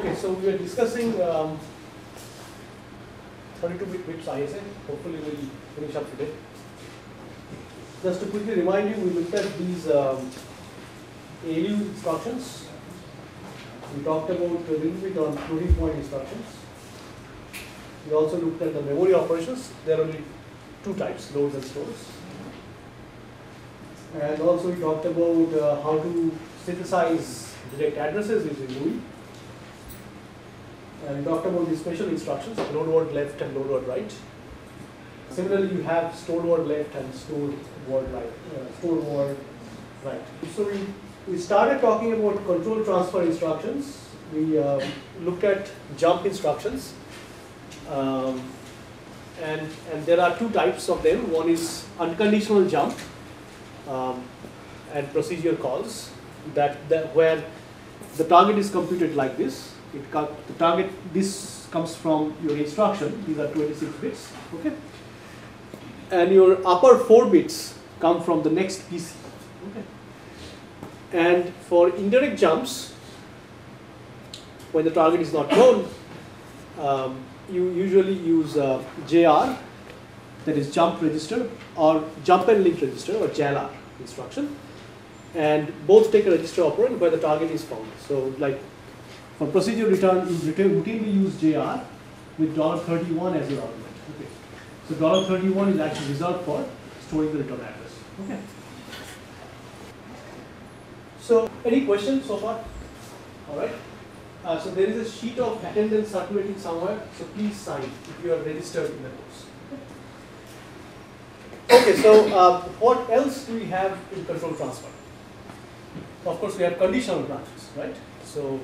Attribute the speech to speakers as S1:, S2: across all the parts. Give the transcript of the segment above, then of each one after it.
S1: Okay, so we are discussing 32-bit bits ISA. Hopefully we'll finish up today. Just to quickly remind you, we looked at these ALU instructions. We talked about a little bit on floating point instructions. We also looked at the memory operations. There are only two types, loads and stores. And also we talked about how to synthesize direct addresses using GUI. And we talked about the special instructions, load word left and load word right. Similarly, you have stored word left and stored word right. So we started talking about control transfer instructions. We looked at jump instructions. And there are two types of them. One is unconditional jump and procedure calls where the target is computed like this. The target, this comes from your instruction. These are 26 bits, okay? And your upper 4 bits come from the next PC, okay? And for indirect jumps, when the target is not known, you usually use JR, that is jump register, or jump and link register, or JALR instruction. And both take a register operand where the target is found. So like for procedure return, you routinely use JR with $31 as your argument. Okay. So $31 is actually reserved for storing the return address. Okay. So any questions so far? All right. So there is a sheet of attendance circulating somewhere. So please sign if you are registered in the course. Okay. So what else do we have in control transfer? Of course, we have conditional branches, right? So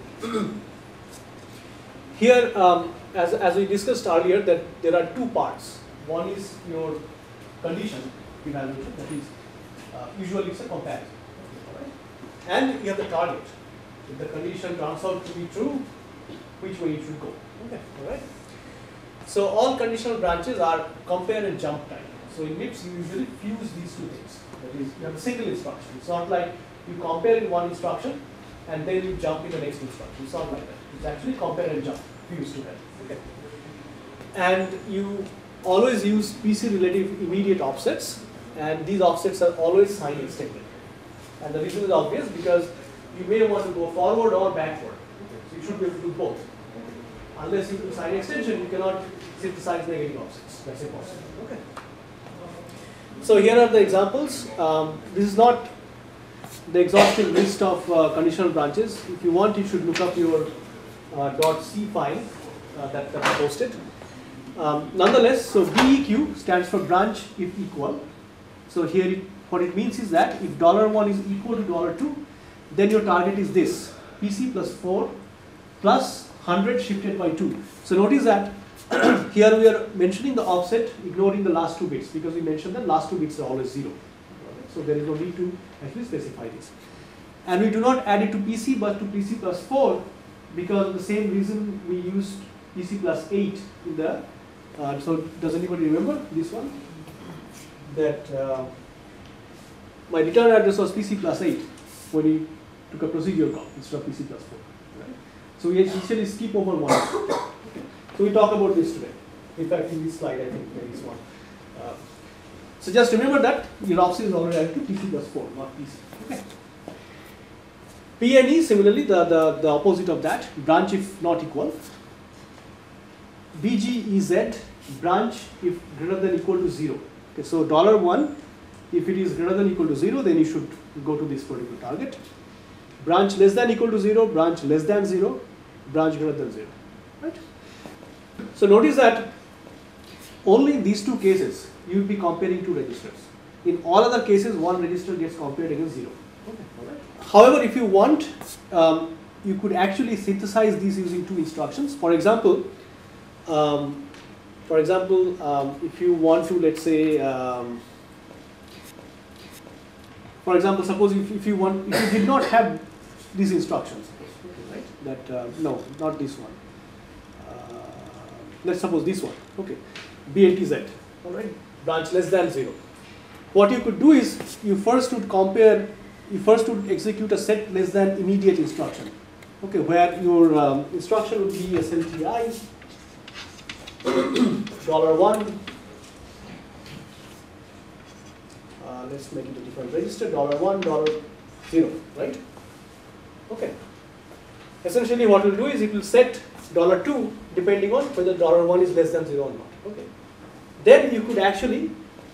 S1: here, as we discussed earlier, that there are two parts. One is your condition evaluation, that is usually it's a comparison, right? And you have the target. If the condition turns out to be true, which way you should go? Okay, all right. So all conditional branches are compare and jump type. So in MIPS, you usually fuse these two things. That is, you have a single instruction. It's not like you compare in one instruction and then you jump in the next instruction. It's not like that. It's actually compare and jump, fuse together. Okay. And you always use PC relative immediate offsets, and these offsets are always sign extended. And the reason is obvious because you may want to go forward or backward. Okay. So you should be able to do both. Unless you do sign extension, you cannot synthesize negative offsets. That's impossible. Okay. So here are the examples. This is not the exhaustive list of conditional branches. If you want, you should look up your .c file that I posted. Nonetheless, so BEQ stands for branch if equal. So here what it means is that if $1 is equal to $2, then your target is this, PC plus 4 plus 100 shifted by 2. So notice that here we are mentioning the offset, ignoring the last 2 bits, because we mentioned that last 2 bits are always 0. So there is no need to actually specify this. And we do not add it to PC but to PC plus 4 because of the same reason we used PC plus 8 in the, so does anybody remember this one? That my return address was PC plus 8 when we took a procedure call instead of PC plus 4. Right? So we actually skip over one. Okay. So we talk about this today. In fact, in this slide I think there is one. So just remember that your offset is already added to PC plus 4, not PC. Okay. PNE, similarly, the opposite of that, branch if not equal. BGEZ, branch if greater than equal to 0. Okay, so $1, if it is greater than equal to 0, then you should go to this particular target. Branch less than equal to 0, branch less than 0, branch greater than 0. Right? So notice that only in these two cases, you will be comparing two registers. In all other cases, one register gets compared against 0. Okay. All right. However, if you want, you could actually synthesize these using two instructions. For example, if you want to, let's say, for example, suppose if you did not have these instructions, okay, right? That no, not this one. Let's suppose this one. Okay, BNTZ. All right. Branch less than 0. What you could do is you first would execute a set less than immediate instruction. okay, where your instruction would be SLTI $1. Let's make it a different register, $1, $0, right? Okay. Essentially what it will do is it will set $2 depending on whether $1 is less than 0 or not. Okay. Then you could actually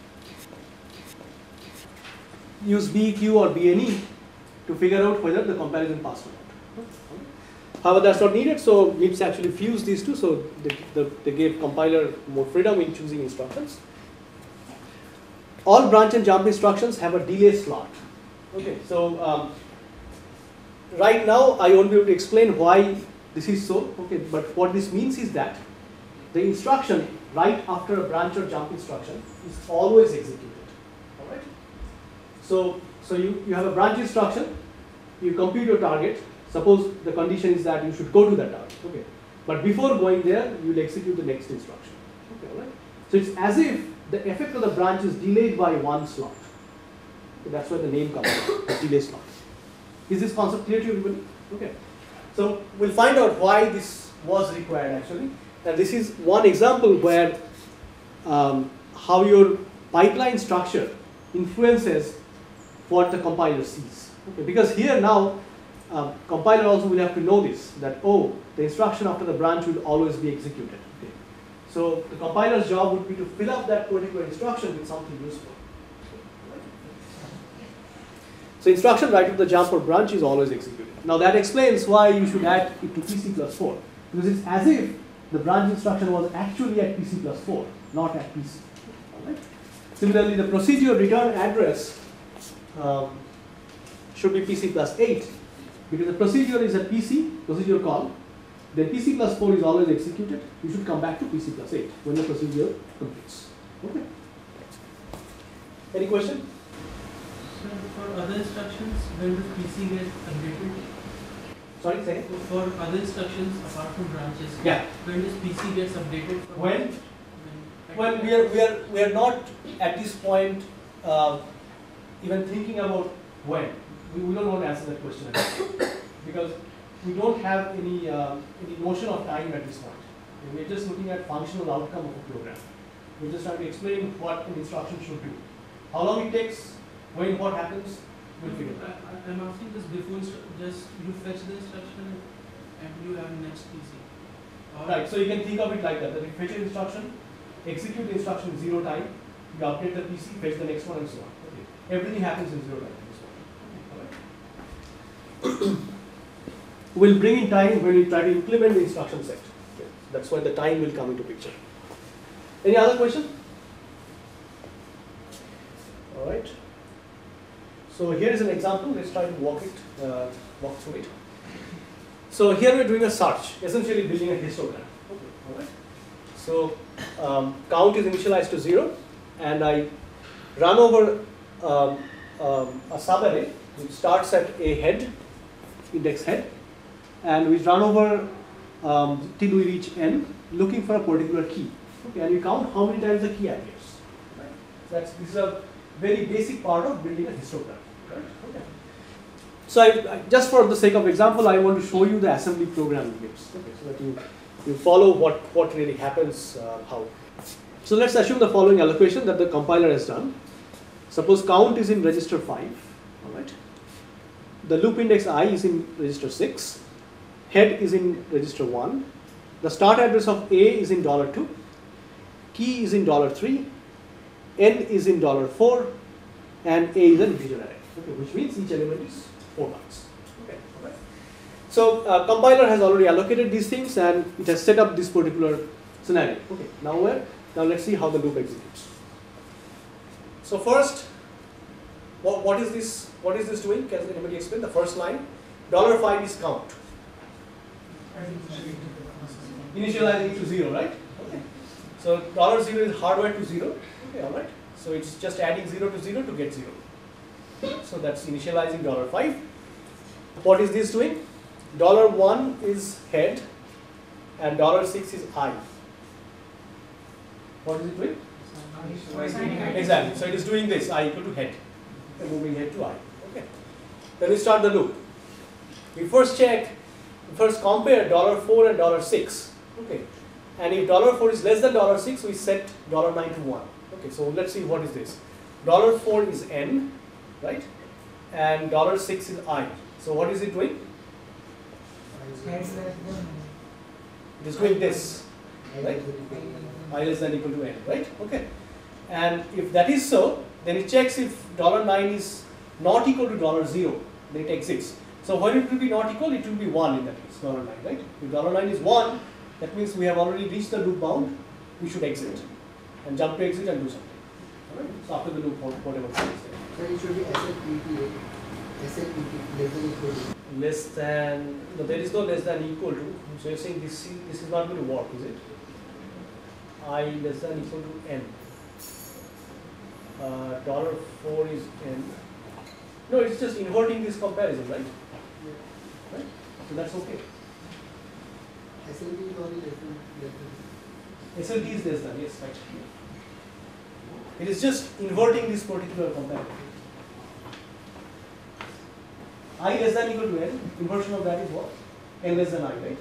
S1: use BEQ or BNE to figure out whether the comparison passed or not. However, that's not needed, so MIPS actually fused these two, so they gave compiler more freedom in choosing instructions. All branch and jump instructions have a delay slot. Okay, so right now I won't be able to explain why this is so. Okay, but what this means is that the instruction right after a branch or jump instruction is always executed. All right. So you have a branch instruction, you compute your target. Suppose the condition is that you should go to that target. Okay, but before going there, you will execute the next instruction. Okay, all right. So it's as if the effect of the branch is delayed by one slot. So that's where the name comes from, the delay slot. Is this concept clear to everybody? Okay. So we'll find out why this was required actually. And this is one example where how your pipeline structure influences what the compiler sees. Okay. Because here now, compiler also will have to know this, that oh, the instruction after the branch will always be executed. Okay. So the compiler's job would be to fill up that particular instruction with something useful. So instruction right at the jump or branch is always executed. Now that explains why you should add it to PC+4, because it's as if the branch instruction was actually at PC+4, not at PC. Right? Similarly, the procedure return address should be PC+8, because the procedure is a PC, procedure call, then PC+4 is always executed. You should come back to PC+8 when the procedure completes. Okay. Any question?
S2: So for other instructions, when does PC get updated?
S1: Sorry, say.
S2: For other instructions apart from branches,
S1: Yeah.
S2: when does PC gets updated?
S1: When we are not at this point even thinking about when. We don't want to answer that question because we don't have any notion of time at this point. We're just looking at functional outcome of a program. We're just trying to explain what an instruction should do. How long it takes, when what happens, we'll figure it out.
S2: I'm asking this before just you fetch the instruction and you have next PC.
S1: Right, so you can think of it like that. You fetch an instruction, execute the instruction in 0 time, you update the PC, fetch the next one and so on. Okay. Everything happens in 0 time. We'll bring in time when we try to implement the instruction set. Okay. That's why the time will come into picture. Any other question? All right. So here is an example. Let's try to walk through it. So here we're doing a search, essentially building a histogram. Okay. All right. So count is initialized to 0, and I run over a subarray which starts at a head, index head, and we run over till we reach n, looking for a particular key. Okay, and we count how many times the key appears. Right? This is a very basic part of building a histogram. Right? Okay. So just for the sake of example, I want to show you the assembly program in MIPS, okay, so that you follow what really happens, how. So let's assume the following allocation that the compiler has done. Suppose count is in register 5. All right. The loop index I is in register 6, head is in register 1, the start address of A is in $2, key is in $3, n is in $4, and A is an integer array, okay, which means each element is 4 bytes. Okay, all right. So compiler has already allocated these things and it has set up this particular scenario. Okay, now let's see how the loop executes. So first, what is this? What is this doing? Can anybody explain? The first line, $5 is count. Initializing to 0, right? Okay. So $0 is hardwired to 0. Okay, all right. So it's just adding 0 to 0 to get 0. So that's initializing $5. What is this doing? $1 is head, and $6 is I. What is it doing? Exactly. So it is doing this, I equal to head, and moving head to I. Okay. Then we start the loop. We first check first compare $4 and $6. Okay, and if $4 is less than $6, we set $9 to 1. Okay, so let's see what is this. $4 is N, right? And $6 is I. So what is it doing? It is doing this, right? I less than equal to N, right? Okay. And if that is so, then it checks if $9 is not equal to $0, then it exits. So when it will be not equal, it will be 1 in that case, $9, right? If $9 is 1, that means we have already reached the loop bound, we should exit and jump to exit and do something. Alright? So after the loop, whatever is there.
S3: So it should be SLPT, less than equal to.
S1: Less than, no, there is no less than equal to. So you're saying this is not going to work, is it? I less than equal to N. $4 is N. No, it's just inverting this comparison, right? Right? So that's okay.
S3: SLT is only less than.
S1: SLT is less than, yes, right. It is just inverting this particular comparison. I less than equal to N, inversion of that is what? N less than I, right?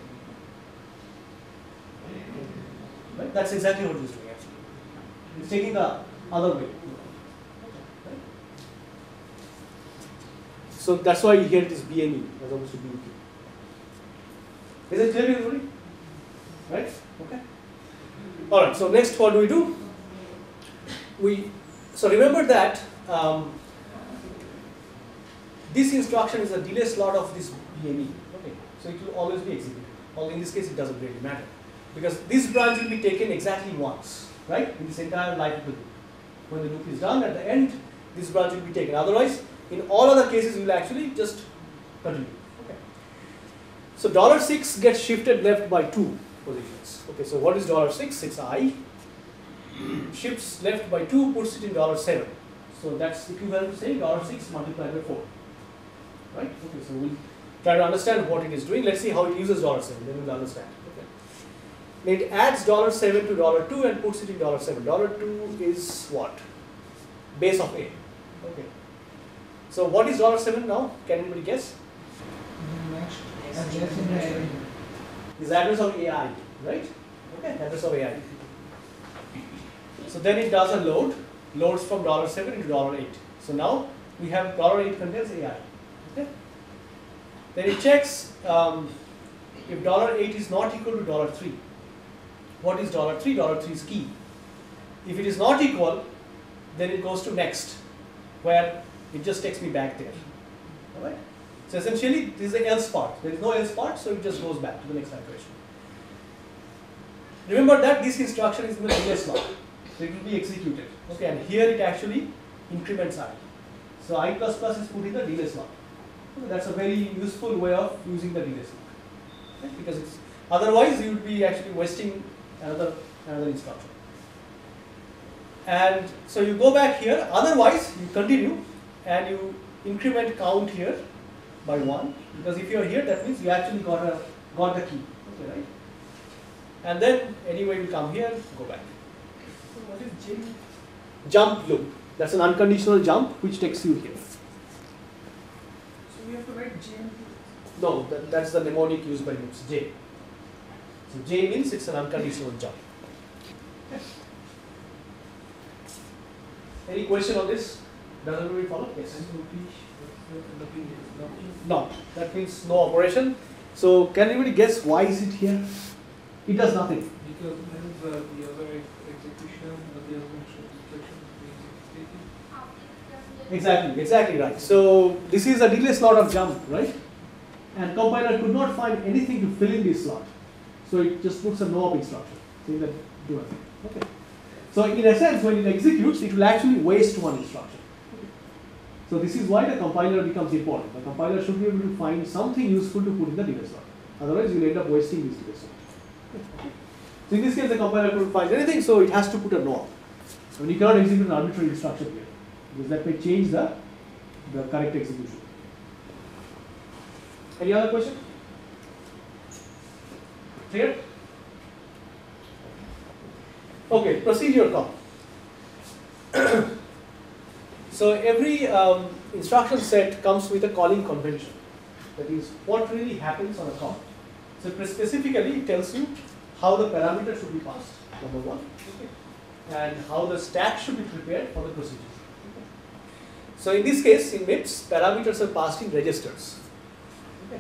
S1: Right? That's exactly what it is doing actually. It's taking the other way. Right? So that's why here it is BNE as opposed to BNP. Is it clear to everybody? Right? Okay. Alright, so next what do? So remember that this instruction is a delay slot of this BNE. Okay. So it will always be executed. Or in this case it doesn't really matter. Because this branch will be taken exactly once, right? In this entire life of the loop. When the loop is done, at the end, this branch will be taken. Otherwise, in all other cases, you will actually just continue. Okay. So $6 gets shifted left by 2 positions. Okay, so what is $6? It's I. Shifts left by 2, puts it in $7. So that's equivalent to saying $6 multiplied by 4. Right? Okay, so we'll try to understand what it is doing. Let's see how it uses $7, then we'll understand. Okay. Then it adds $7 to $2 and puts it in $7. $2 is what? Base of A. Okay. So what is $7 now? Can anybody guess? Is address of AI, right? Okay, address of AI. So then it does a loads from $7 into $8. So now we have $8 contains AI. Okay. Then it checks if $8 is not equal to $3. What is $3? $3 is key. If it is not equal, then it goes to next, where it just takes me back there. Alright? So essentially this is the else part. There is no else part, so it just goes back to the next iteration. Remember that this instruction is in the delay slot. So it will be executed. Okay, and here it actually increments I. So I++ is put in the delay slot. Okay, that's a very useful way of using the delay slot. Okay, because it's, otherwise you would be actually wasting another instruction. And so you go back here, otherwise you continue and you increment count here by 1, because if you are here, that means you actually got the key. Okay, right? And then anyway you come here, go back.
S2: So what is J?
S1: Jump loop. That's an unconditional jump which takes you here.
S2: So we have to write J.
S1: No, that's the mnemonic used by loops, J. So J means it's an unconditional jump. Any question on this? Does everybody follow? Yes. No, that means no operation. So can anybody guess why is it here? It does nothing.
S2: Because the other execution of the other instruction is
S1: Exactly right. So this is a delay slot of jump, right? And compiler could not find anything to fill in this slot. So it just puts a no-op instruction, saying that do nothing. Okay. So in a sense, when it executes, it will actually waste one instruction. Okay. So this is why the compiler becomes important. The compiler should be able to find something useful to put in the delay slot. Otherwise, you will end up wasting this delay slot. Okay. So in this case, the compiler couldn't find anything, so it has to put a no-op. I mean, you cannot execute an arbitrary instruction here, because that may change the correct execution. Any other question? Clear? Okay, procedure call. So every instruction set comes with a calling convention. That is, what really happens on a call. So specifically it tells you how the parameter should be passed, number one, okay, and how the stack should be prepared for the procedures. Okay. So in this case, in MIPS, parameters are passed in registers. Okay.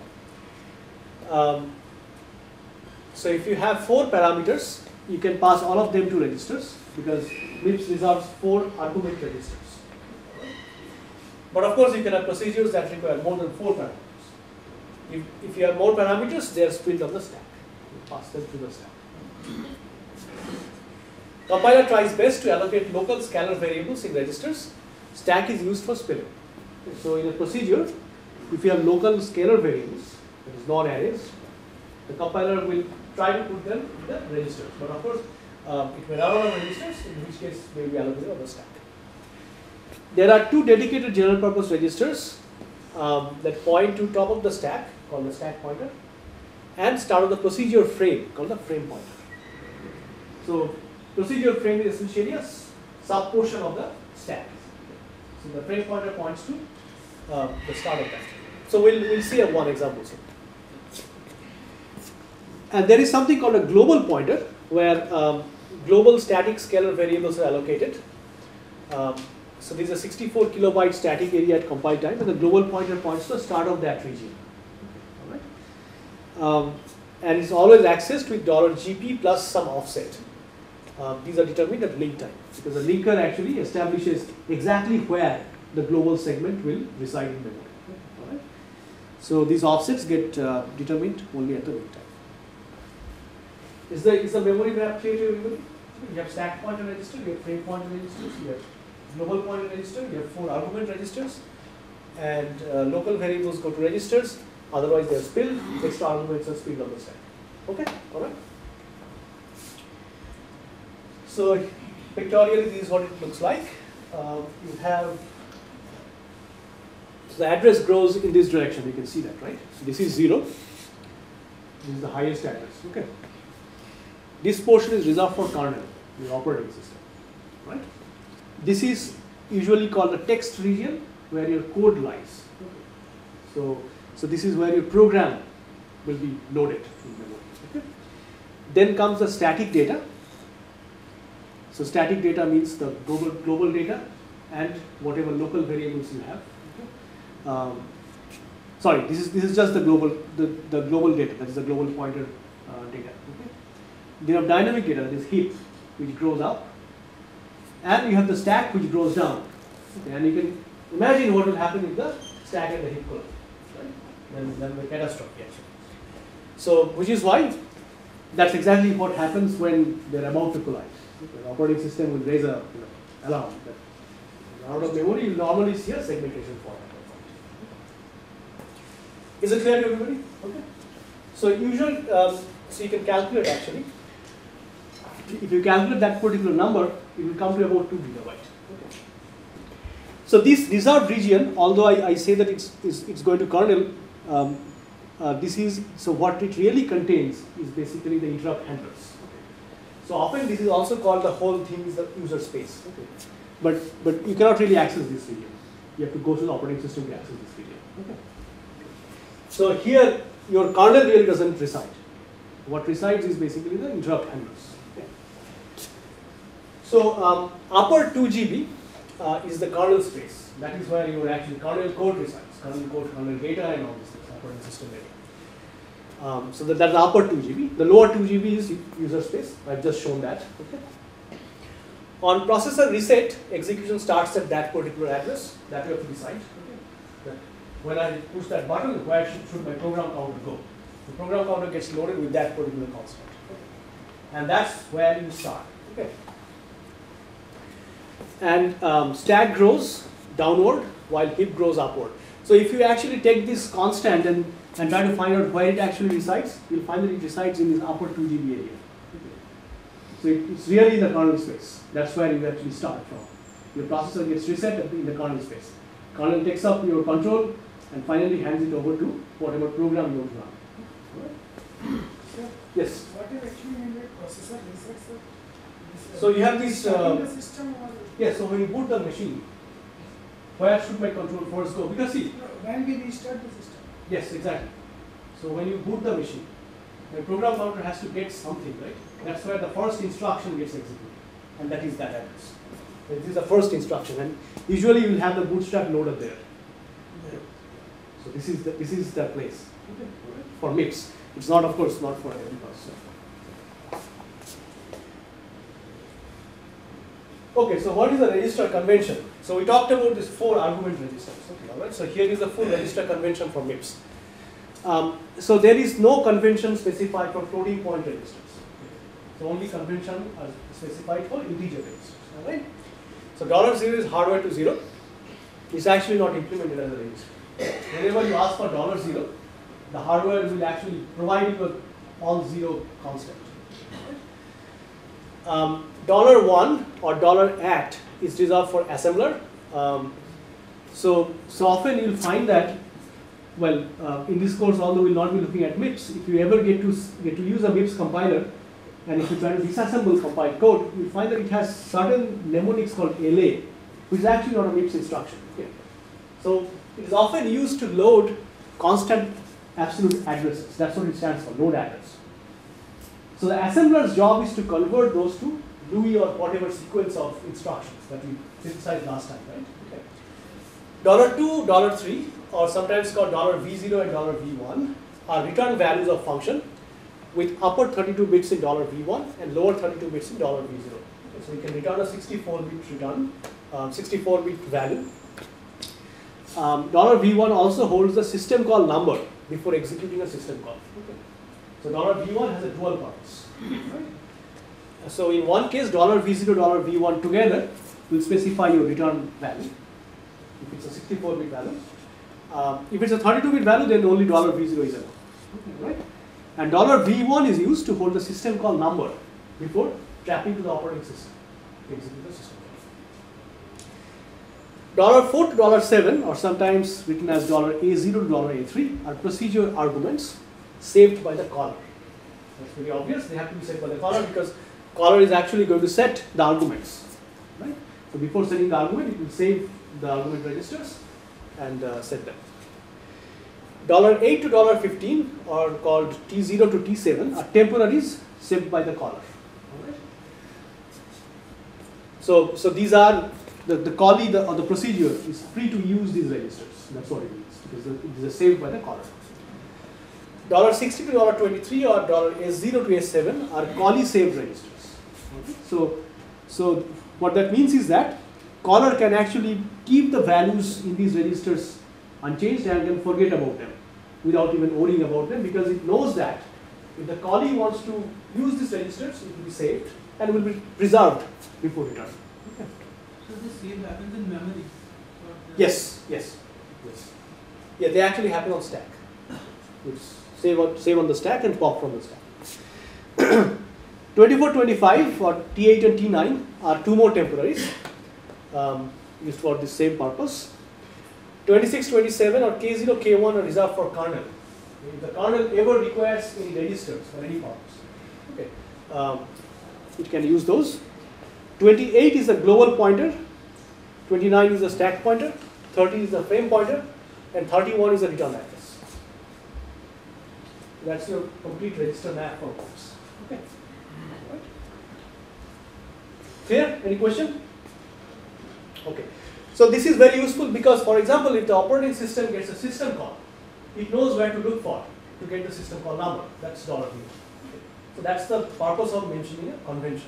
S1: So if you have 4 parameters, you can pass all of them to registers because MIPS reserves 4 argument registers. But of course, you can have procedures that require more than 4 parameters. If you have more parameters, they are split on the stack. You pass them to the stack. Compiler tries best to allocate local scalar variables in registers. Stack is used for spilling. So in a procedure, if you have local scalar variables, that is non-arrays, the compiler will try to put them in the registers. But of course, it may run on registers, in which case they will be allocated on the stack. There are 2 dedicated general purpose registers that point to top of the stack, called the stack pointer, and start of the procedure frame, called the frame pointer. So procedure frame is essentially a sub-portion of the stack. So the frame pointer points to the start of that. So we'll see one example soon. And there is something called a global pointer, where global static scalar variables are allocated. So there is a 64 kilobyte static area at compile time, and the global pointer points to the start of that region. All right. And it's always accessed with $GP plus some offset. These are determined at link time, because the linker actually establishes exactly where the global segment will reside in memory. All right. So these offsets get determined only at the link time. Is the memory map clear to everybody? You have stack pointer register, you have frame pointer registers, you have global pointer register, you have 4 argument registers, and local variables go to registers, otherwise they are spilled, extra arguments are spilled on the stack. Okay, alright. So pictorially this is what it looks like. You have, so the address grows in this direction, you can see that, right? So this is 0, this is the highest address, okay. This portion is reserved for kernel, the operating system, right? This is usually called the text region, where your code lies. So this is where your program will be loaded in memory. Okay? Then comes the static data. So static data means the global data and whatever local variables you have. Okay? Sorry, this is just the global data. That is the global pointer data. Okay? Then you have dynamic data, that is heap, which grows up, and you have the stack which grows down. Okay? And you can imagine what will happen if the stack and the heap collide. Right? Then the catastrophe actually. So which is why that's exactly what happens when they're about to collide. The operating system will raise a alarm that out of memory you normally see a segmentation format. Is it clear to everybody? Okay. So usually, so you can calculate actually. If you calculate that particular number, it will come to about 2 gigabytes. Okay. So this reserved region, although I say that it's going to kernel, this is, so what it really contains is basically the interrupt handlers. So often this is also called, the whole thing is the user space. Okay. But you cannot really access this region. You have to go to the operating system to access this region. Okay. So here your kernel really doesn't reside. What resides is basically the interrupt handlers. Okay. So upper 2 GB is the kernel space. That is where your actual kernel code resides. Kernel code, kernel data, and all these things, operating system data. So that's the upper 2 GB. The lower 2 GB is user space. I've just shown that. Okay. On processor reset, execution starts at that particular address. That you have to decide. Okay. That when I push that button, where should my program counter go? The program counter gets loaded with that particular constant. Okay. And that's where you start. Okay. And stack grows downward while heap grows upward. So if you actually take this constant and try to find out where it actually resides, you'll find that it resides in this upper 2 GB area. Okay. So it's really in the kernel space. That's where you actually start from. Your processor gets reset in the kernel space. Kernel takes up your control and finally hands it over to whatever program you want to run. Right.
S4: Sir,
S1: Yes.
S4: what is actually mean by processor reset, sir?
S1: So you have this.
S4: Starting the system or
S1: Yes. So when you boot the machine, where should my control first go? Because see.
S4: when we restart the system?
S1: Yes, exactly. So when you boot the machine, The program counter has to get something, right? That's where the first instruction gets executed, and that is that address. This is the first instruction, and usually you will have the bootstrap loaded there. So this is the place for MIPS. It's not, of course, not for every processor. Okay, so what is the register convention? So we talked about these 4 argument registers. Okay, all right. So here is the full register convention for MIPS. So there is no convention specified for floating point registers. So only convention are specified for integer registers. All right. So $0 is hardware to 0. It's actually not implemented as a register. Whenever you ask for $0, the hardware will actually provide you with all 0 constant. $1 or $@ is reserved for assembler. So often you'll find that, well, in this course, although we'll not be looking at MIPS, if you ever get to use a MIPS compiler, and if you try to disassemble compiled code, you'll find that it has certain mnemonics called LA, which is actually not a MIPS instruction. Okay. So it is often used to load constant absolute addresses. That's what it stands for, load address. So the assembler's job is to convert those to Louis or whatever sequence of instructions that we synthesized last time, right? Okay. $2, $3, or sometimes called $V0 and $V1 are return values of function with upper 32 bits in $V1 and lower 32 bits in $V0. Okay, so you can return a 64-bit return, 64-bit value. $V1 also holds the system call number before executing a system call. Okay. So $V1 has a dual purpose. Right? So in one case, $V0, $V1 together will specify your return value if it's a 64-bit value. If it's a 32-bit value, then only $V0 is enough. Okay, right? And $V1 is used to hold the system call number before tapping to the operating system to execute the system call. $4 to $7, or sometimes written as $A0 to $A3, are procedure arguments saved by the caller. That's pretty obvious. They have to be set by the caller because caller is actually going to set the arguments. Right? So before setting the argument, it will save the argument registers and set them. $8 to $15, or called T0 to T7, are temporaries saved by the caller. Alright? So these are the callee or the procedure is free to use these registers. That's what it means, because these are saved by the caller. $60 to $23 or S0 to S7 are callee saved registers. Okay? So what that means is that caller can actually keep the values in these registers unchanged and can forget about them without even worrying about them, because it knows that if the callee wants to use these registers, it will be saved and will be preserved before return. Okay.
S2: So the save happens in memory?
S1: Yes. Yeah, they actually happen on stack. It's save on the stack and pop from the stack. 24, 25 or T8 and T9 are 2 more temporaries used for the same purpose. 26, 27 or K0, K1 are reserved for kernel. If the kernel ever requires any registers for any purpose, okay, it can use those. 28 is a global pointer, 29 is a stack pointer, 30 is the frame pointer, and 31 is the return address. That's your complete register map for MIPS. Okay. Right. Clear? Any question? Okay. So this is very useful because, for example, if the operating system gets a system call, it knows where to look for to get the system call number. That's $. Okay. So that's the purpose of mentioning a convention.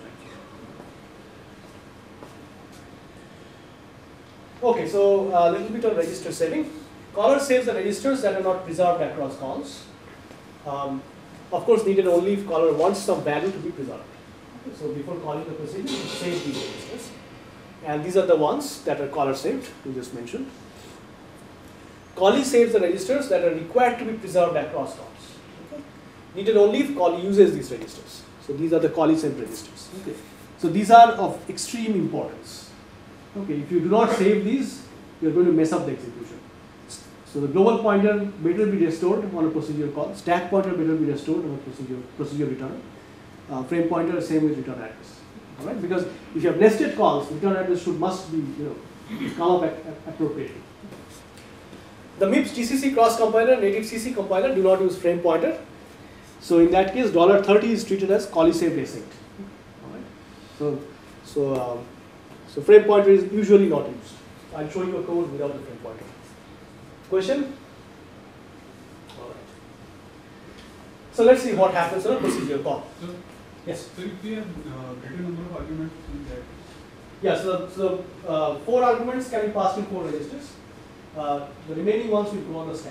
S1: Okay, so a little bit on register saving. Caller saves the registers that are not preserved across calls. Of course, needed only if caller wants some value to be preserved. Okay, so before calling the procedure, it saves these registers. And these are the ones that are caller saved, we just mentioned. Callee saves the registers that are required to be preserved across calls. Okay. Needed only if callee uses these registers. So these are the callee saved registers. Okay. So these are of extreme importance. Okay, if you do not save these, you are going to mess up the execution. So the global pointer better be restored on a procedure call. Stack pointer better be restored on a procedure return. Frame pointer same with return address. All right, because if you have nested calls, return address must be come up appropriately. The MIPS GCC cross compiler, native CC compiler do not use frame pointer. So in that case, $30 is treated as callee saved async. Alright. So frame pointer is usually not used. I'll show you a code without the frame pointer. Question? Alright. So let's see what happens on a procedure call.
S5: So,
S1: Yes.
S5: so if we have greater number of arguments in that,
S1: Yeah, so 4 arguments can be passed in 4 registers. The remaining ones will go on the stack.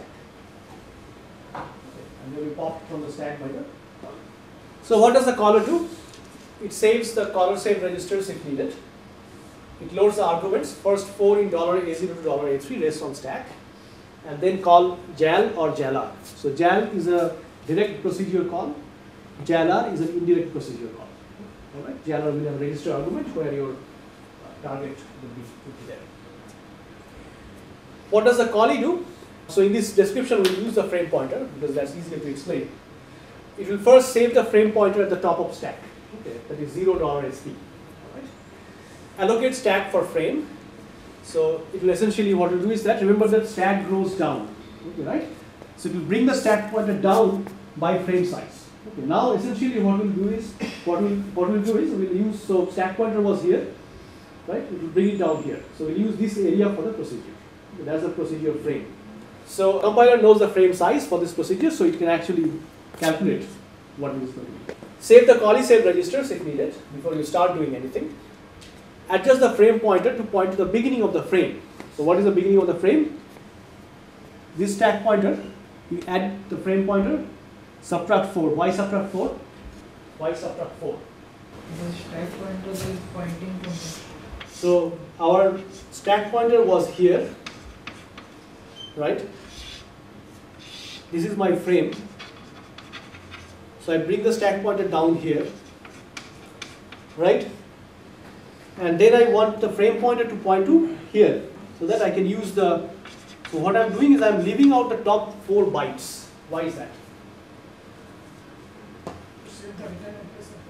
S1: Okay, and they will be popped from the stack by the caller. So what does the caller do? It saves the caller save registers if needed. It loads the arguments, first 4 in $A0 to $A3 rest on stack, and then call JAL or JALR. So JAL is a direct procedure call, JALR is an indirect procedure call. Alright, JALR will have a register argument where your target would be there. What does the callee do? So in this description we'll use the frame pointer because that's easier to explain. It will first save the frame pointer at the top of stack. Okay, that is $SP. Alright. Allocate stack for frame. So it will essentially, what it will do is that, remember that stack grows down. Okay, right? So it will bring the stack pointer down by frame size. Okay, now essentially what we'll do is we'll use, so stack pointer was here, right? It will bring it down here. So we'll use this area for the procedure. Okay, that's the procedure frame. So compiler knows the frame size for this procedure, so it can actually calculate what it is going to be. Save the callee save registers if needed before you start doing anything. Adjust the frame pointer to point to the beginning of the frame. So what is the beginning of the frame? This stack pointer, you add the frame pointer, subtract 4. Why subtract 4? Why subtract 4?
S4: The stack pointer is pointing to me.
S1: So our stack pointer was here, right? This is my frame. So I bring the stack pointer down here, right? And then I want the frame pointer to point to here, so that I can use the, so what I'm doing is I'm leaving out the top 4 bytes. Why is that?
S4: Save the return address of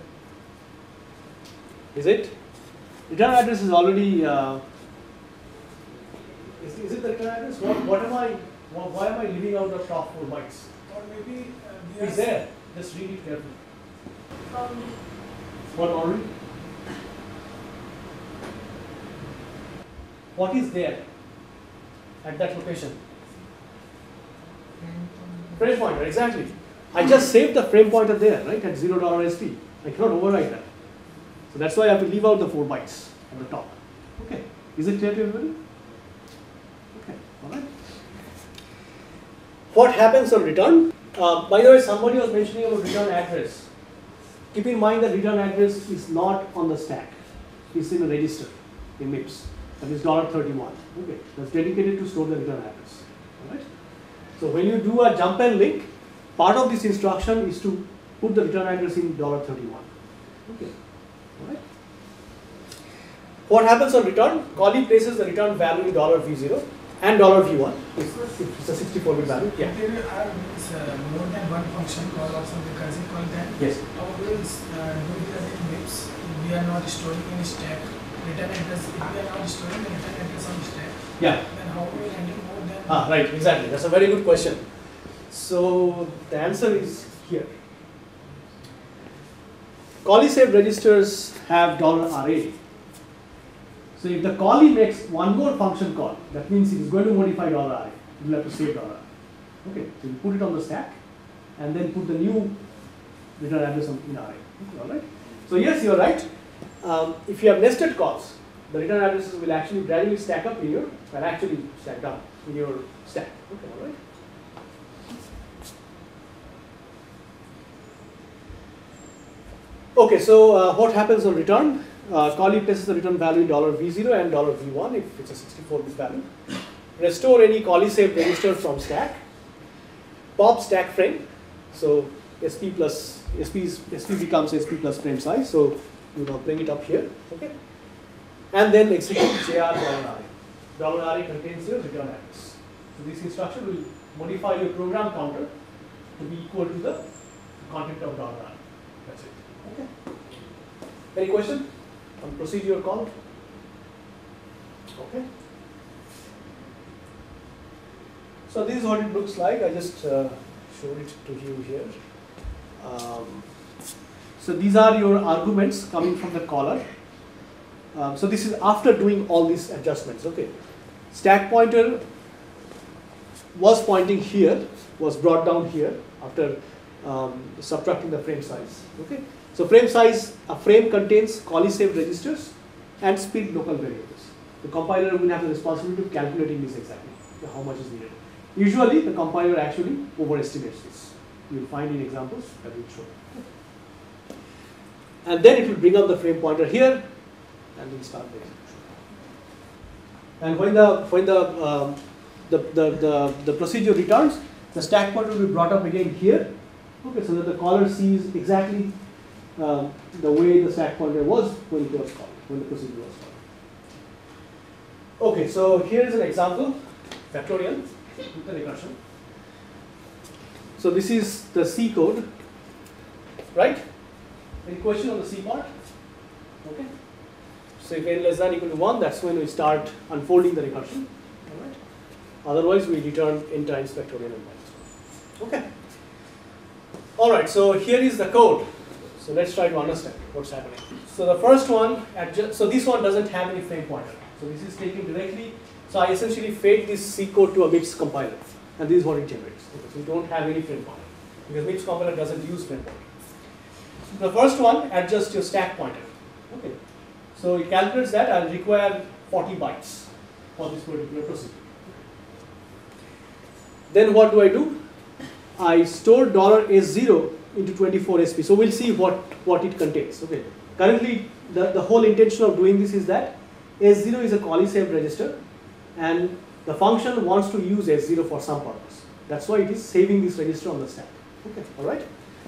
S1: Is it? Return address is already, is it the return address? Why am I leaving out the top 4 bytes?
S4: or maybe
S1: It's there, just read it carefully. What already? What is there at that location? Frame pointer, exactly. I just saved the frame pointer there, right, at $SP. I cannot overwrite that. So that's why I have to leave out the 4 bytes at the top. Okay, is it clear to everybody? Okay, all right. What happens on return? By the way, somebody was mentioning about return address. Keep in mind that return address is not on the stack. It's in a register, in MIPS. That is $31. Okay, that's dedicated to store the return address. All right. So when you do a jump and link, part of this instruction is to put the return address in $31. Okay. All right. What happens on return? Callee places the return value in $V0 and $V1. It's a 64-bit value. Yeah.
S4: If there are more than one function call or some recursive call, then
S1: Yes.
S4: how will do that in MIPS? We are not storing in stack return address. If we are not storing the return address on stack,
S1: Yeah.
S4: then how will we handle more than
S1: Right, exactly. That's a very good question. So the answer is here. Callee save registers have $RA. So if the callee makes one more function call, that means it is going to modify $RA. You will have to save $RA. Okay, so you put it on the stack and then put the new return address in RA. Okay, all right. So yes, you are right. If you have nested calls, the return addresses will actually gradually stack up in your, and actually stack down in your stack. Okay, all right. Okay, so what happens on return? Callee places the return value in $V0 and $V1 if it's a 64-bit value. Restore any callee saved register from stack. Pop stack frame. So SP becomes SP plus frame size. So you now bring it up here. Okay. And then execute JR$RA. $RA contains your return address. So this instruction will modify your program counter to be equal to the content of $RA. That's it. Okay. Any question on procedure call? Okay. So this is what it looks like. I just showed it to you here. So these are your arguments coming from the caller. So this is after doing all these adjustments. Okay, stack pointer was pointing here, was brought down here after subtracting the frame size. Okay, so frame size, a frame contains calli-save registers and speed local variables. The compiler will have the responsibility of calculating this exactly, how much is needed. Usually the compiler actually overestimates this. You will find in examples that will show. And then it will bring up the frame pointer here and then start the execution. And when the procedure returns, the stack pointer will be brought up again here, okay, so that the caller sees exactly the way the stack pointer was when it was called, when the procedure was called. Okay, so here is an example, factorial with the recursion. So this is the C code, right? Any question on the C part? Okay. So if n less than or equal to 1, that's when we start unfolding the recursion. All right. Otherwise, we return n times factorial n minus 1. Okay. All right. So here is the code. So let's try to understand what's happening. So the first one, so this one doesn't have any frame pointer. So this is taken directly. So I essentially fed this C code to a MIPS compiler, and this is what it generates. Okay. So we don't have any frame pointer because MIPS compiler doesn't use frame pointer. The first one, adjust your stack pointer. Okay. So it calculates that I'll require 40 bytes for this particular procedure. Then what do? I store $S0 into 24 SP. So we'll see what it contains. Okay. Currently, the whole intention of doing this is that S0 is a calli-save register, and the function wants to use S0 for some purpose. That's why it is saving this register on the stack. Okay. All right.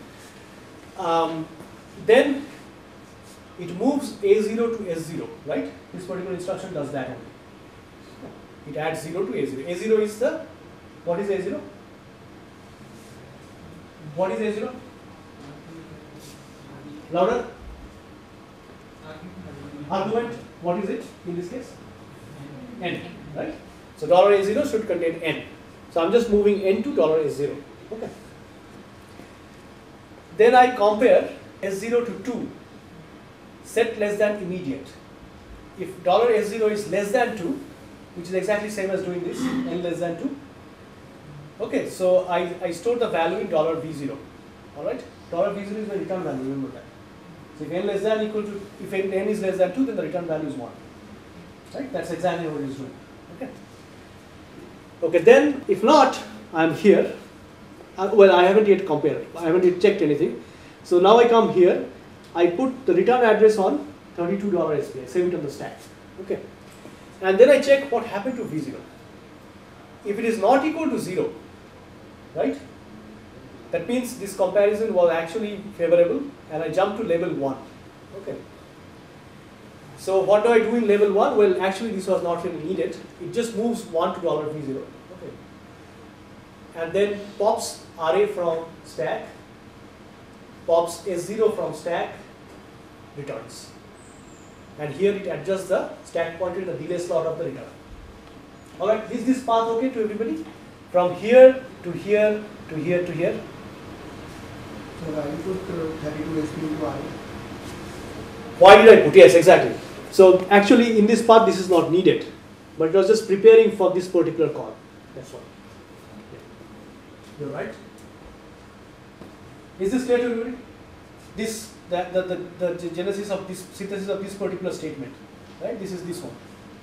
S1: Then it moves A0 to S0, right? This particular instruction does that only. It adds 0 to A0. A0 is the, what is A0? What is A0? Louder? Argument, what is it in this case? N, right? So $A0 should contain N. So I'm just moving N to $S0. Okay. Then I compare S0 to 2, set less than immediate. If $S0 is less than 2, which is exactly same as doing this, N less than 2. Okay, so I store the value in $V0. Alright? $V0 is the return value, remember that. So if N less than equal to, if N is less than 2, then the return value is 1. Right? That's exactly what it is doing. Okay. Okay, then if not, I'm here. Well, I haven't yet compared. I haven't yet checked anything. So now I come here. I put the return address on $32 SP. I save it on the stack. Okay. And then I check what happened to V0. If it is not equal to 0, right? That means this comparison was actually favorable, and I jump to level 1. Okay. So what do I do in level 1? Well, actually this was not really needed. It just moves 1 to $V0. Okay. And then pops RA from stack, pops S0 from stack, returns. And here it adjusts the stack pointer in the delay slot of the return. Alright, is this path okay to everybody? From here to here to here to here.
S3: So I put 32 SP into RA.
S1: Why did I put? Yes, exactly. So actually in this path this is not needed, but it was just preparing for this particular call. That's all. You're right. Is this clear to everybody? This, the genesis of this, synthesis of this particular statement, right? This is this one.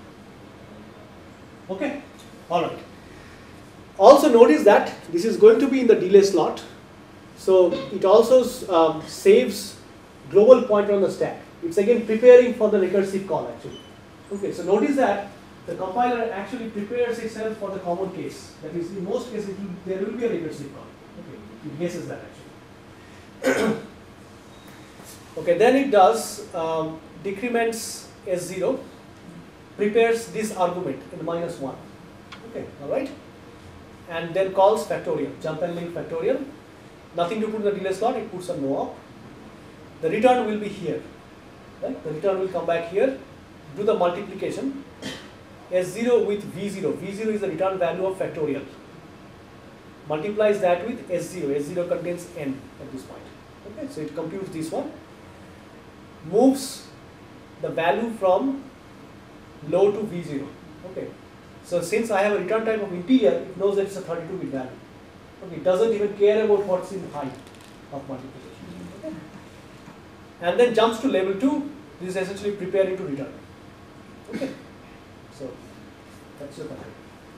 S1: Okay. All right. Also notice that this is going to be in the delay slot, so it also saves global pointer on the stack. It's again preparing for the recursive call actually. Okay. So notice that the compiler actually prepares itself for the common case. That is, in most cases, there will be a recursive call. Okay, it guesses that actually. Okay, then it does decrements S0, prepares this argument in -1. Okay, all right, and then calls factorial, jump and link factorial. Nothing to put in the delay slot. It puts a no op. The return will be here. Right, the return will come back here. Do the multiplication. S0 with V0. V0 is the return value of factorial. Multiplies that with S0. S0 contains N at this point. Okay, so it computes this one, moves the value from low to V0. Okay, so since I have a return type of integer, it knows that it's a 32-bit value. Okay, it doesn't even care about what's in height of multiplication. Okay. And then jumps to level 2. This is essentially preparing to return. Okay, so that's your concept.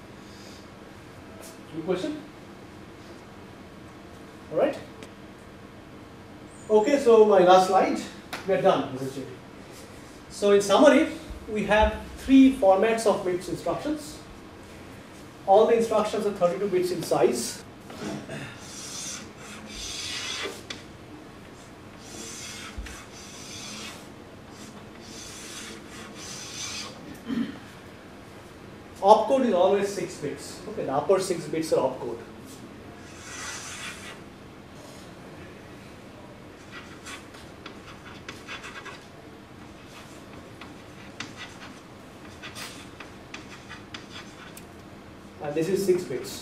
S1: Any question? All right. Okay, so my last slide. We are done essentially. So in summary, we have 3 formats of MIPS instructions. All the instructions are 32 bits in size. Opcode is always 6 bits. Okay, the upper 6 bits are opcode. And this is 6 bits.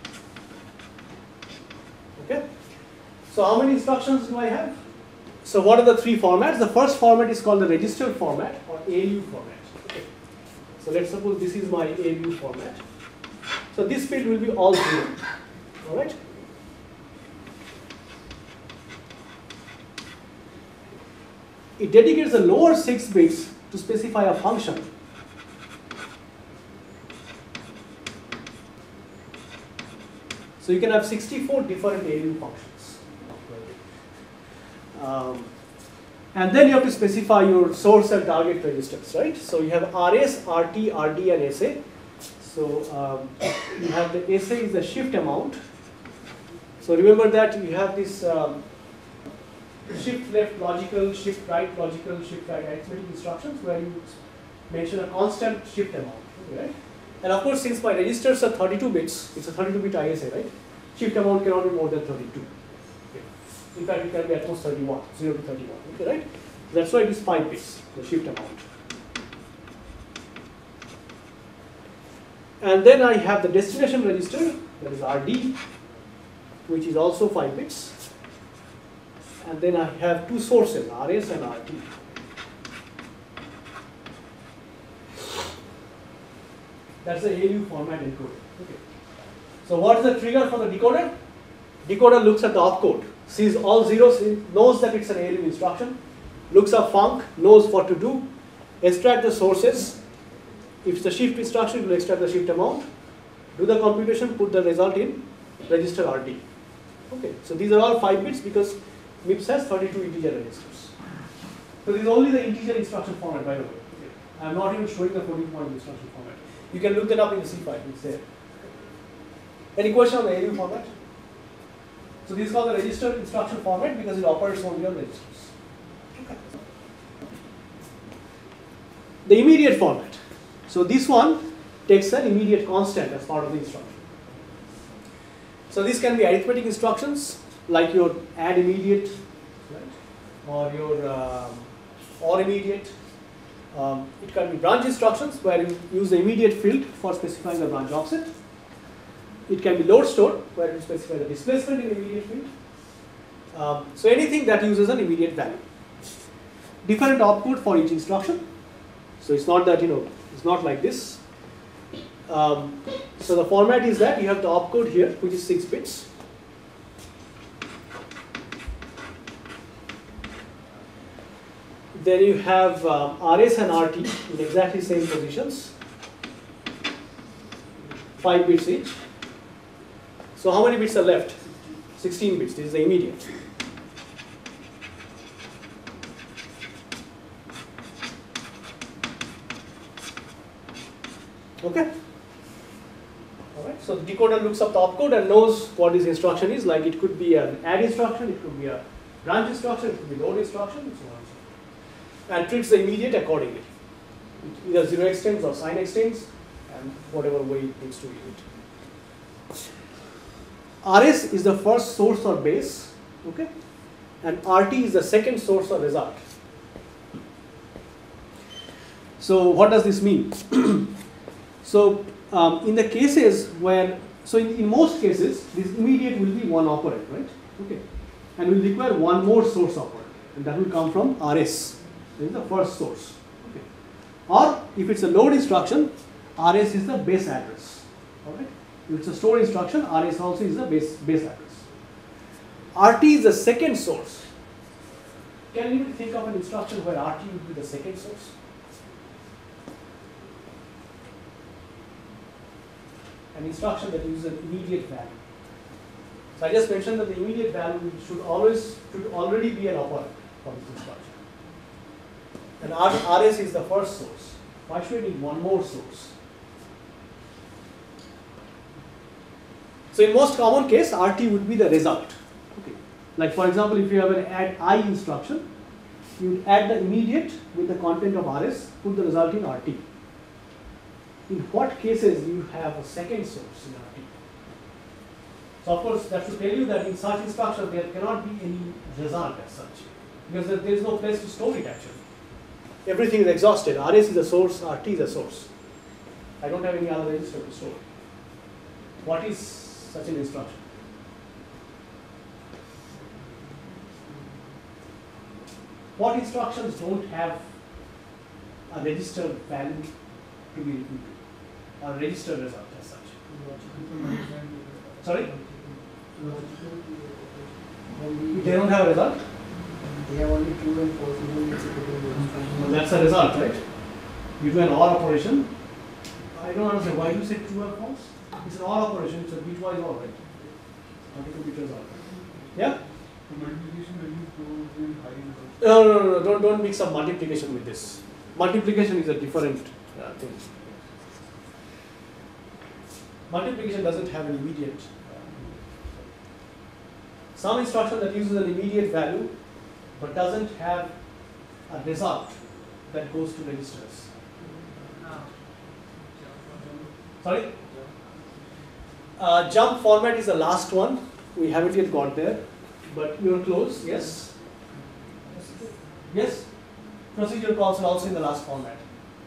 S1: Okay. So how many instructions do I have? So what are the 3 formats? The first format is called the register format or ALU format. Okay. So let's suppose this is my ALU format. So this field will be all 0. All right. It dedicates the lower 6 bits to specify a function. So you can have 64 different ALU functions. And then you have to specify your source and target registers, right? So you have RS, RT, RD, and SA. So you have the SA is the shift amount. So remember that you have this shift left logical, shift right logical, shift right arithmetic instructions where you mention a constant shift amount, right? And of course, since my registers are 32 bits, it's a 32-bit ISA, right? Shift amount cannot be more than 32. Okay. In fact, it can be at most 31, 0 to 31, okay, right? That's why it is 5 bits, the shift amount. And then I have the destination register, that is RD, which is also 5 bits. And then I have 2 sources, RS and RT. That's the ALU format encoded. Okay. So what is the trigger for the decoder? Decoder looks at the opcode, sees all zeros, knows that it's an ALU instruction, looks up func, knows what to do, extract the sources. If it's a shift instruction, it will extract the shift amount, do the computation, put the result in register RD. Okay, so these are all 5 bits because MIPS has 32 integer registers. So this is only the integer instruction format, by the way. Okay. I am not even showing the floating point instruction format. You can look that up in the C file, it's there. Any question on the ALU format? So this is called the register instruction format because it operates only on registers. Okay. The immediate format. So this one takes an immediate constant as part of the instruction. So this can be arithmetic instructions like your add immediate, right? Or your or immediate. It can be branch instructions where you use the immediate field for specifying the branch offset. It can be load store where you specify the displacement in the immediate field. So anything that uses an immediate value. Different opcode for each instruction. So it's not that, it's not like this. So the format is that you have the opcode here, which is 6 bits. Then you have RS and RT in exactly same positions, 5 bits each. So how many bits are left? 16 bits. This is the immediate. Okay. All right. So the decoder looks up the opcode and knows what this instruction is. Like it could be an add instruction, it could be a branch instruction, it could be load instruction, and so on. And treats the immediate accordingly. It either 0 extends or sign extends, and whatever way it needs to use it. RS is the first source or base, okay, and RT is the second source or result. So what does this mean? So in the cases where, so in most cases, this immediate will be one operand, right? Okay. and we'll require one more source operand, and that will come from RS. This is the first source. Okay. Or if it's a load instruction, RS is the base address. Alright. If it's a store instruction, RS also is the base address. RT is the second source. Can you think of an instruction where RT would be the second source? An instruction that uses an immediate value. So I just mentioned that the immediate value should already be an operand for this instruction. And RS is the first source. Why should we need one more source? So in most common case, RT would be the result. Okay. Like for example, if you have an add I instruction, you would add the immediate with the content of RS, put the result in RT. In what cases you have a second source in RT? So of course, that should tell you that in such instruction there cannot be any result as such, because there is no place to store it actually. Everything is exhausted. RS is a source, RT is a source. I don't have any other register to store. What is such an instruction? What instructions don't have a register value to be written to, or register result as such? Sorry? They don't have a result?
S3: They have only true and false. You don't execute
S1: Well, that's a result, right? You do an OR operation. I don't understand why you say true or false. It's an OR operation, it's a bitwise OR, right? Multiple bit result. Yeah?
S5: The multiplication value goes in high numbers.
S1: No, don't mix up multiplication with this. Multiplication is a different thing. Multiplication doesn't have an immediate. Some instruction that uses an immediate value but doesn't have a result that goes to registers. Sorry? Jump format is the last one. We haven't yet got there, but you're close. Yes? Yes? Procedure calls are also in the last format.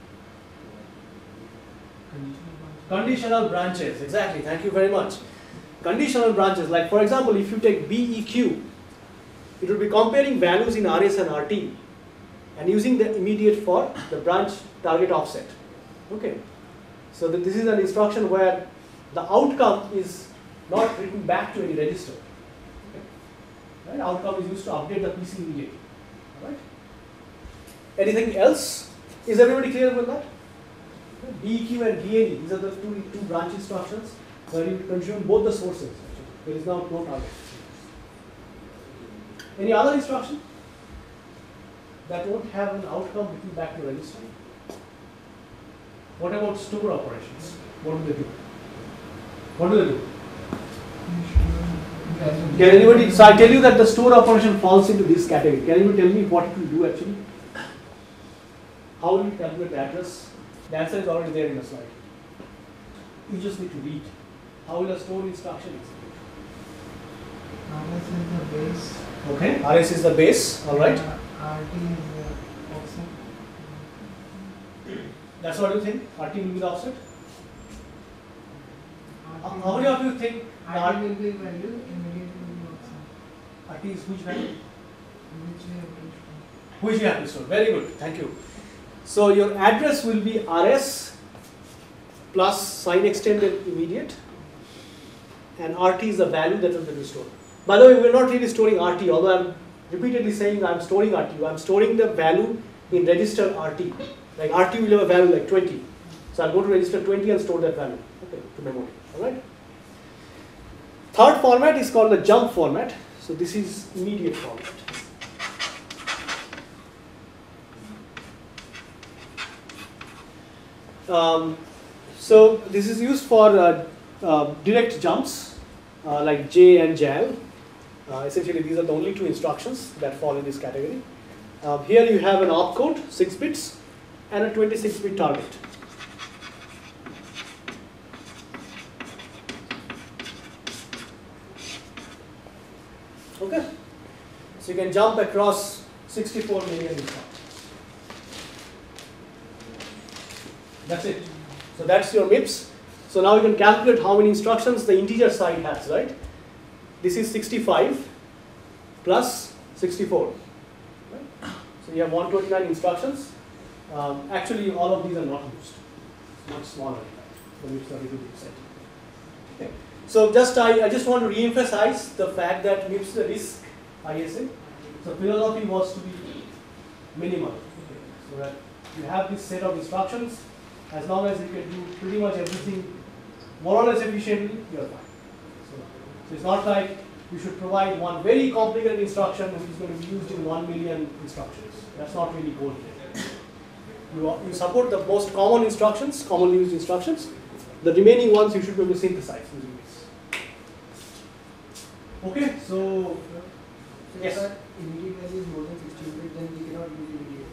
S1: Conditional branches, exactly, thank you very much. Conditional branches, like for example, if you take BEQ, it will be comparing values in RS and RT and using the immediate for the branch target offset. Okay, so this is an instruction where the outcome is not written back to any register. Okay. Right? Outcome is used to update the PC immediately. All right. Anything else? Is everybody clear with that? BEQ and BAE, these are the two branch instructions where you consume both the sources. There is now no target. Any other instruction that won't have an outcome written back to register? What about store operations? What do they do? What do they do? Can anybody, so I tell you that the store operation falls into this category. Can you tell me what it will do actually? How will it calculate the address? The answer is already there in the slide. You just need to read. How will a store instruction execute?
S4: RS is the base.
S1: Okay, RS is the base, alright.
S4: RT is the offset.
S1: That's what you think? RT will be the offset? How many of you think
S4: RT will be value, immediate will be offset.
S1: RT is which value?
S4: Which we have to store.
S1: Which you have to store. Very good, thank you. So your address will be RS plus sign extended immediate, and RT is the value that will be stored. By the way, we are not really storing RT, although I am repeatedly saying I am storing RT. I am storing the value in register RT. Like RT will have a value like 20. So I'll go to register 20 and store that value, okay, to memory. Alright. Third format is called the jump format. So this is immediate format. So this is used for direct jumps like J and JAL. Essentially these are the only two instructions that fall in this category. Here you have an opcode, 6 bits, and a 26-bit target. Okay, so you can jump across 64 million instructions. That's it. So that's your MIPS. So now you can calculate how many instructions the integer side has, right? This is 65 plus 64. Right? So you have 129 instructions. Actually, all of these are not used. It's much smaller than the MIPS 32-bit set. Okay. So I just want to re-emphasize the fact that MIPS the RISC ISA. So philosophy was to be minimal. Okay. So that you have this set of instructions. As long as you can do pretty much everything more or less efficiently, you're fine. So it's not like you should provide one very complicated instruction which is going to be used in 1 million instructions. That's not really goal here. You support the most common instructions, commonly used instructions. The remaining ones you should be able to synthesize using this. Okay, so yes.
S3: If immediate value is more than 16-bit, then we cannot use immediate.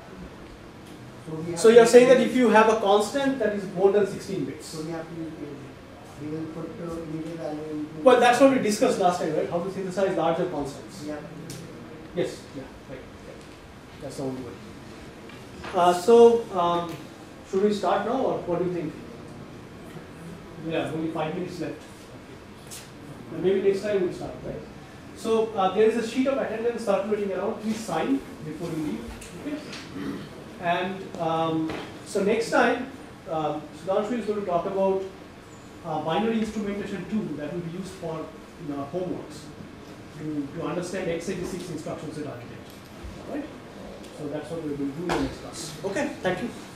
S1: So you're saying that if you have a constant that is more than 16 bits.
S3: So we have to use immediate. We will put immediate value into.
S1: Well, that's what we discussed last time, right? How to synthesize larger constants.
S3: Yeah.
S1: Yes, yeah, right. Yeah. That's the only way. Should we start now or what do you think? Yeah, only 5 minutes left. And maybe next time we'll start, right? So there is a sheet of attendance circulating around. Please sign before you leave. Okay? And so next time, Sudhanshu is going to talk about binary instrumentation tool that will be used for homeworks to understand x86 instruction set architecture. All right? So that's what we will do in the next class. Okay, thank you.